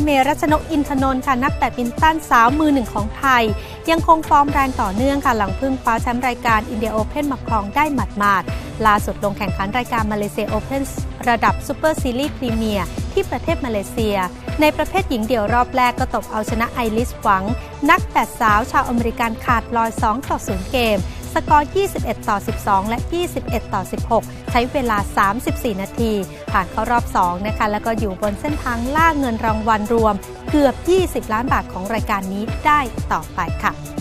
เมรัชนกอินทนนท์ค่ะนักแบดมินตันสาวมือหนึ่งของไทยยังคงฟอร์มแรงต่อเนื่องค่ะหลังเพิ่งคว้าแชมป์รายการอินเดียโอเพ่นมาครองได้หมาดๆล่าสุดลงแข่งขันรายการมาเลเซียโอเพ่นระดับซูเปอร์ซีรีส์พรีเมียร์ที่ประเทศมาเลเซียในประเภทหญิงเดี่ยวรอบแรกก็ตบเอาชนะไอริสหวังนักแบดสาวชาวอเมริกันขาดลอย2-0 เกมสกอร์21-12และ21-16ใช้เวลา34นาทีผ่านเข้ารอบ2นะคะแล้วก็อยู่บนเส้นทางล่าเงินรางวัลรวมเกือบ20ล้านบาทของรายการนี้ได้ต่อไปค่ะ